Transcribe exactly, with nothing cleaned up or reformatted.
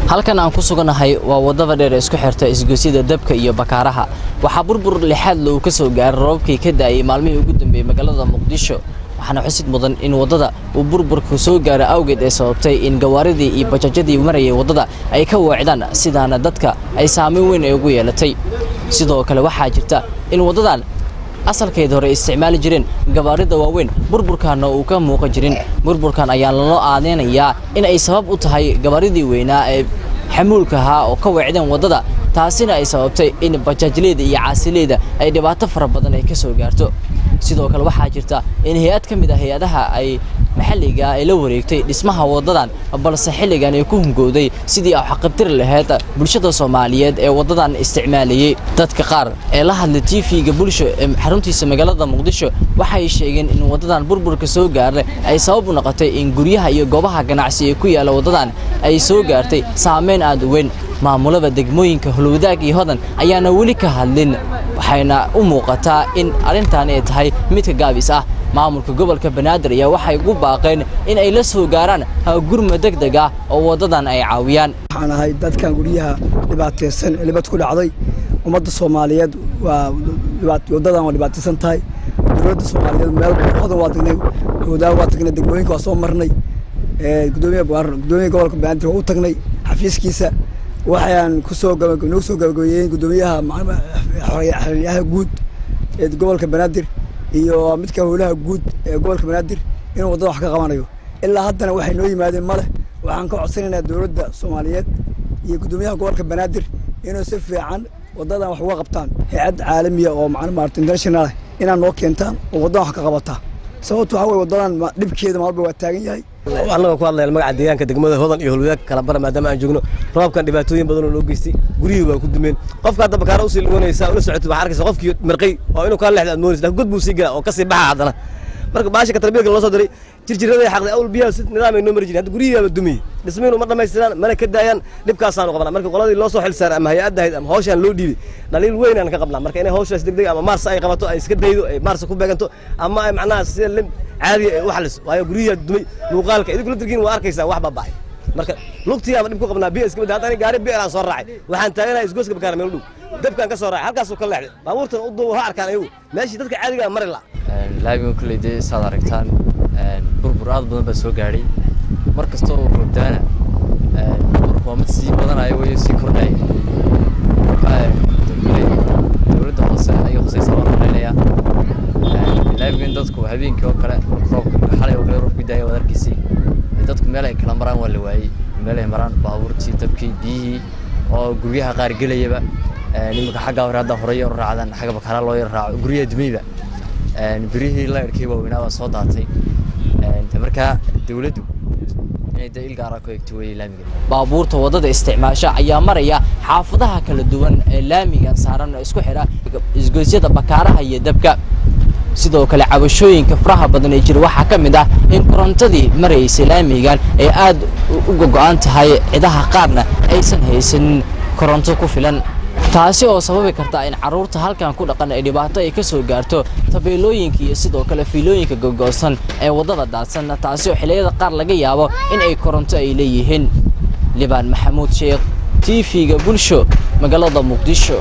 halkan aan ku suganahay waa wadada dheer ee isku xirta isgoosida dabka iyo bakaaraha waxa burbur lixaad loo ka soo gaaray roobkii ka daayay maalmihii ugu dambeeyay magaalada Muqdisho waxaana xusid mudan in wadada uu burburku soo gaaray awgeed ay sababtay in gawaaridii iyo bajaajadii marayay wadada ay ka weecdaan sidaana dadka ay saameyn weyn ay ugu yeelatay sidoo kale waxa jirta in wadadan asalkeeda hore isticmaali jireen gawaarida waaweyn burburkaana uu ka muuqan jirin burburkan ayaa loo aadeenayaa in ay sabab u tahay gawaaridii weynaa ee xamuulka ahaa oo ka weecdeen wadada taasina ay sababtay in bajaajleeda iyo caasileeda ay dhibaato fara badan ay ka soo gaarto sidoo kale waxa jirta in hay'ad kamid ah hay'adaha ay maxalliga ay la wareegtay dhismaha wadadan balse xilligan ay ku hungooday sidii ay xaqabtir lahayd bulshada Soomaaliyeed ee wadadan isticmaalayay dadka qaar ee la hadlay T V-ga bulsho ee xaruntiisa magaalada Muqdisho waxay sheegeen in wadadan burburka soo gaaray ay sabab u noqotay in guryaha iyo goobaha ganacsi ee ku yaala wadadan ay soo gaartay saameyn aad u weyn maamulada degmooyinka Hulwadaag iyo Hodan ayaana wali ka hadlin waxayna u muuqataa in arintan ay tahay mid ka gaabis ah maamulka gobolka Banaadir ayaa waxay ugu baaqeen in ay la soo gaaraan gurmad degdeg ah oo wadadan ay caawiyaan waxaan ahay dadkan guriyaha dhibaataysan libad ku dhacday ummadda Soomaaliyeed waa wadadan waa dhibaataysan tahay dowladda Soomaaliyeed meel Hodan waa tagnay Hulwadaag waa tagnay degmooyinka waa soo marnay ee gudoomiyaha gudoomiyaha gobolka Banaadir oo u tagnay xafiiskiisa waxaan ku soo gabagabnay soo gabagabeeyeen gudoomiyaha xariyaha guud ee gobolka Banaadir iyo midka howlaha guud ee gobolka Banaadir inuu wadada wax ka qabanayo ilaa haddana waxay noo yimaadeen male waxaan ka codsanaynaa dowladda Soomaaliyeed iyo gudoomiyaha gobolka Banaadir inuu si fiican wadadan wax uga qabtaan hay'ad caalami ah oo macluumaad international inaan noo keentaan oo wadadan wax ka qabata sababtoo waxa way wadadan dhibkeeda maalba waa taagan yahay waxaan ku hadlayaa magaca deegaanka degmada Hodan iyo Hulwadaag kala bar maadaama aan joogno roobkan dhibaatooyin badan oo loo geystay guriyada waa ku dumeen qofka hadda bakaara u sii ligoonaysa oo la socoto waxa arkaysa qofkii marqay oo inuu ka leexdo moonaysa god buu sii galaa oo ka sii baxa hadana marka baasha ka tarbiyeedka loo soo diray jirjirada xaqday awl biyaha si nidaam ay noo mari jireen hadda guriyada dumiyay dhismaynu ma dhameystiraan mana ka daayaan dhibkaasaan u qabnaa marka qoladii loo soo xil saaray ama hay'adda ahayd ama hawshan loo dhiibay dhaliil weyn aan ka qabnaa marka inay hawshaas degdeg ama maarsa ay qabato ay iska daydo ay maarsa ku beeganto ama ay macnaha si lim caadi ay u xaliso waayo guriyada dumay muuqaalka idinku la dirgiin waa arkaysaa wax baabay marka lugtii ama dhib ku qabnaa biyo iska mid hadda gaari biyo aan soo raacay waxaan taaganahay isgooska bakaar meel dhow dabkan ka soo raacay halkaas oo ka leexday baabuurtan u duu ha arkaan ayagu meeshii dadka caadiga ah mari la laabiga kulleeyay saad aragtaan burbur aad badan baa soo gaaray markasta oo roobdaana burburku waa mid sii badanayo way sii kordhay dowladda hoose ayuu khasaysa walaalayaa laabiga dadku habeenkii oo kale roobka xalay oo kale roobku daayay wadarkiisii dadku meel ay kala maraan waa la waayay meel ay maraan baabuurtii dabkii biyihii oo guryaha qaar galayaba nimanka xagga hore hadda hore oo raacdan xagga bakaara loo yar raaco guryaha dumayba birihii la arkay waa weynaa soo daatay marka dawladdu inay dayl gaar ah ku eegto way laamiga baabuurta wadada isticmaasha ayaa maraya xaafadaha kala duwan ee laamiga saaran isku xira isgoysyada bakaaraha iyo dabka sidoo kale cabashooyinka faraha badan ee jira waxa kamid ah in korontadii maraysay laamigan ay aad u go'an tahay ciidaha qaarna aysan haysan koronto ku filan taasi oo sababi karta in caruurta halkan ku dhaqan ay dhibaato ay ka soo gaarto tabeelooyinka iyo sidoo kale fiilooyinka gogoosan ee wadada daadsan taasi oo xiliyada qaar laga yaabo in ay koronto ay leeyihiin Libaan Maxamuud Sheekh T V-ga bulsho magaalada Muqdisho.